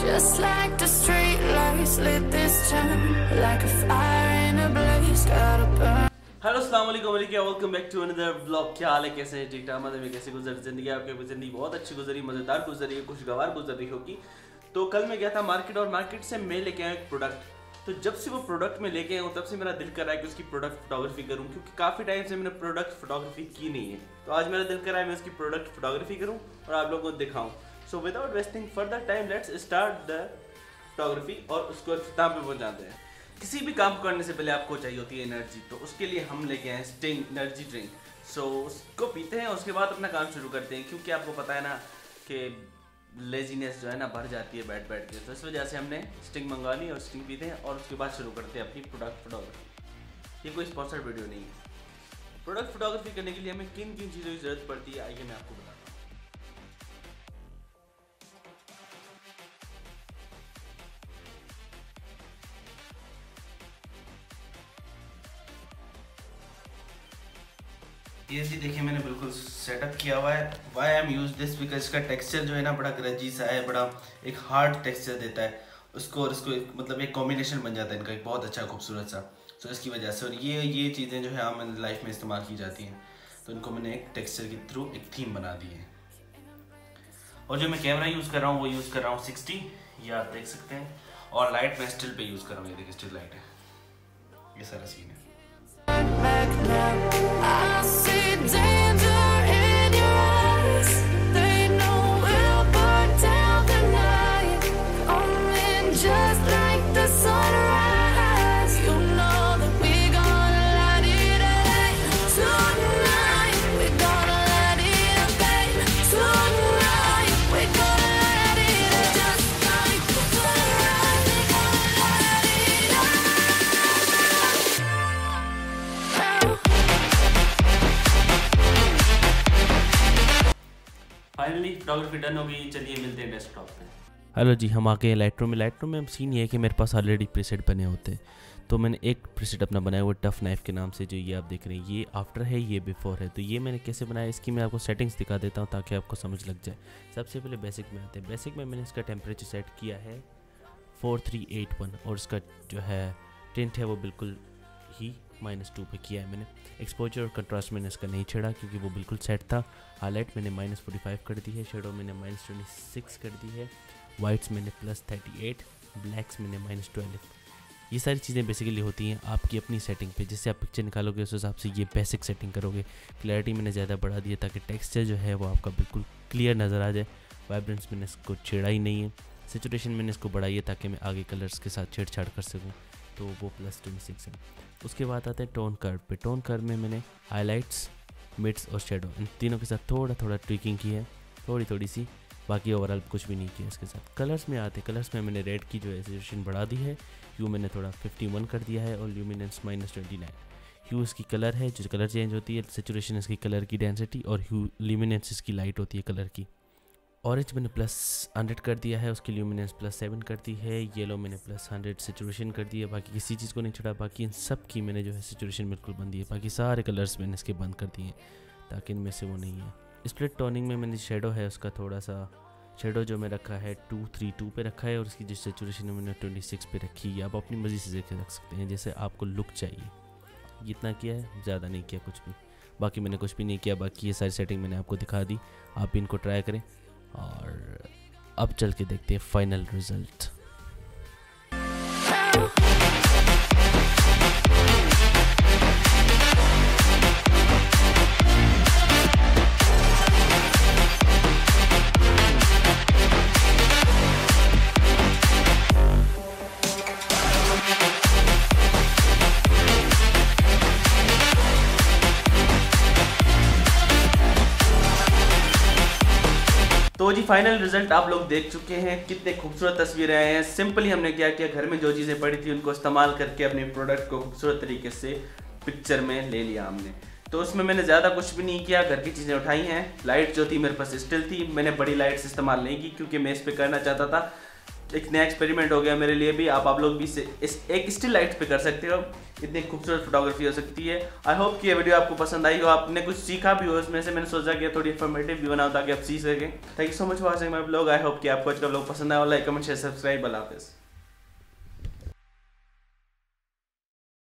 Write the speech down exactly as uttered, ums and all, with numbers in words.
Just like the street lights lit this town, like a fire in a blaze, gotta burn. Hello अस्सलाम वालेकुम welcome back to another vlog. क्या हाल है, कैसे हैं? ठीक ठाक में कैसे गुजर जिंदगी? आपकी जिंदगी बहुत अच्छी गुजरी, मज़ेदार गुजरी, खुशगवार गुजर रही होगी। तो कल मैं गया था मार्केट और मार्केट से मैं लेके आया एक प्रोडक्ट। तो जब से वो प्रोडक्ट में लेके आया हूँ तब से मेरा दिल कर रहा है कि उसकी प्रोडक्ट फोटोग्राफी करूँ, क्योंकि काफ़ी टाइम से मैंने प्रोडक्ट फोटोग्राफी की नहीं है। तो आज मेरा दिल कर रहा है मैं उसकी प्रोडक्ट फोटोग्राफी करूँ और आप लोगों को दिखाऊँ। So without wasting further time let's start the photography और उसको अख्ताम पे पहुँचाते हैं। किसी भी काम करने से पहले आपको चाहिए होती है एनर्जी, तो उसके लिए हम लेके आए स्टिंग एनर्जी ड्रिंक। सो उसको पीते हैं, उसके बाद अपना काम शुरू करते हैं, क्योंकि आपको पता है ना कि लेजीनेस जो है ना बढ़ जाती है बैठ बैठ के। तो इस वजह से हमने स्टिंग मंगा ली और स्टिंग पीते हैं और उसके बाद शुरू करते हैं अपनी प्रोडक्ट फोटोग्राफी। ये कोई स्पॉन्सर्ड वीडियो नहीं है। प्रोडक्ट फोटोग्राफी करने के लिए हमें किन किन चीज़ों की ज़रूरत पड़ती है आइए मैं आपको बताता हूँ। ये जी देखिए मैंने बिल्कुल सेटअप किया हुआ है। Why I am use this because इसका टेक्सचर जो है ना बड़ा ग्रंजी सा है, बड़ा एक हार्ड टेक्सचर देता है उसको, और इसको एक, मतलब एक कॉम्बिनेशन बन जाता है इनका एक बहुत अच्छा खूबसूरत सा। तो इसकी वजह से और ये ये चीज़ें जो है आम लाइफ में इस्तेमाल की जाती हैं, तो इनको मैंने एक टेक्सचर के थ्रू एक थीम बना दी है। और जो मैं कैमरा यूज़ कर रहा हूँ वो यूज़ कर रहा हूँ सिक्सटी, ये आप देख सकते हैं। और लाइट मैं स्टिल पे यूज़ कर रहा हूँ, ये देखिए स्टिल लाइट है, ये सारा सीन है। I see danger in your eyes. They know we'll burn down the night, coming just like the sunrise. You know that we're gonna light it up tonight. We're gonna light it up, babe. Tonight we're gonna light it up just like the sunrise. We're gonna light it up. Finally photography done हो गई, चलिए मिलते हैं desktop पे। Hello जी, हम आ गए Lightroom में। लाइट रूम में सीन ये है कि मेरे पास ऑलरेडी प्रीसेट बने होते हैं, तो मैंने एक प्रीसेट अपना बनाया हुआ टफ नाइफ के नाम से, जो ये आप देख रहे हैं। ये आफ्टर है, ये बिफोर है। तो ये मैंने कैसे बनाया इसकी मैं आपको सेटिंग्स दिखा देता हूँ ताकि आपको समझ लग जाए। सबसे पहले बेसिक में आते हैं। बेसिक में मैंने इसका टेम्परेचर सेट किया है फोर थ्री एट वन और इसका जो है टिंट है वो बिल्कुल ही माइनस टू पे किया है मैंने। एक्सपोजर और कंट्रास्ट मैंने इसका नहीं छेड़ा क्योंकि वो बिल्कुल सेट था। हाईलाइट मैंने माइनस फोर्टी फाइव कर दी है, शेडो मैंने माइनस ट्वेंटी सिक्स कर दी है, वाइट्स मैंने प्लस थर्टी एट, ब्लैक्स मैंने माइनस ट्वेल्व। ये सारी चीज़ें बेसिकली होती हैं आपकी अपनी सेटिंग पे। जिससे आप पिक्चर निकालोगे उस हिसाब से ये बेसिक सेटिंग करोगे। क्लैरिटी मैंने ज़्यादा बढ़ा दी है ताकि टेक्सचर जो है वो आपका बिल्कुल क्लियर नज़र आ जाए। वाइब्रेंस मैंने इसको छेड़ा ही नहीं है। सैचुरेशन मैंने इसको बढ़ाई है ताकि मैं आगे कलर्स के साथ छेड़छाड़ कर सकूँ, तो वो प्लस ट्वेंटी सिक्स है। उसके बाद आता है टोन कर्व पे। टोन कर्व में मैंने हाइलाइट्स, मिड्स और शेडो इन तीनों के साथ थोड़ा थोड़ा ट्विकिंग की है, थोड़ी थोड़ी सी, बाकी ओवरऑल कुछ भी नहीं किया इसके साथ। कलर्स में आते कलर्स में मैंने रेड की जो है सैचुरेशन बढ़ा दी है, ह्यू मैंने थोड़ा फिफ्टी वन कर दिया है और luminance minus twenty nine. Hue इसकी कलर है, जो कलर चेंज होती है, सैचुरेशन इसकी कलर की डेंसिटी, और ह्यू ल्यूमिनेंस इसकी लाइट होती है कलर की। ऑरेंज मैंने प्लस हंड्रेड कर दिया है, उसकी ल्यूमिनेंस प्लस सेवन कर दी है। येलो मैंने प्लस हंड्रेड सैचुरेशन कर दी है, बाकी किसी चीज़ को नहीं छड़ा। बाकी इन सब की मैंने जो है सैचुरेशन बिल्कुल बंद दी है। बाकी सारे कलर्स मैंने इसके बंद कर दिए ताकि इनमें से वो नहीं है। स्प्लिट टोनिंग में मैंने शेडो है उसका थोड़ा सा शेडो जो मैं रखा है टू थ्री टू पे रखा है, और उसकी जो सैचुरेशन है मैंने ट्वेंटी सिक्स पे रखी है। आप अपनी मर्जी से देख रख सकते हैं जैसे आपको लुक चाहिए। इतना किया है, ज़्यादा नहीं किया कुछ भी। बाकी मैंने कुछ भी नहीं किया। बाकी ये सारी सेटिंग मैंने आपको दिखा दी, आप भी इनको ट्राई करें। और अब चल के देखते हैं फाइनल रिजल्ट। तो जी फाइनल रिजल्ट आप लोग देख चुके हैं, कितने खूबसूरत तस्वीरें आए हैं। सिंपली हमने क्या किया, घर में जो चीज़ें पड़ी थी उनको इस्तेमाल करके अपने प्रोडक्ट को खूबसूरत तरीके से पिक्चर में ले लिया हमने। तो उसमें मैंने ज़्यादा कुछ भी नहीं किया, घर की चीज़ें उठाई हैं। लाइट जो थी मेरे पास स्टिल थी, मैंने बड़ी लाइट्स इस्तेमाल नहीं की क्योंकि मैं इस पर करना चाहता था एक नया एक्सपेरिमेंट हो गया मेरे लिए भी। आप आप लोग भी से इस एक स्टिल लाइट पे कर सकते हो, इतनी खूबसूरत फोटोग्राफी हो सकती है। आई होप कि ये वीडियो आपको पसंद आई हो, आपने कुछ सीखा भी हो इसमें से। मैंने सोचा कि थोड़ी इन्फॉर्मेटिव भी बनाओ ताकि आप सीख सकें। Thank you so much for watching my blog. I hope कि आपको आज का ब्लॉग पसंद आया। Like comment share subscribe. अल्लाह हाफिज़।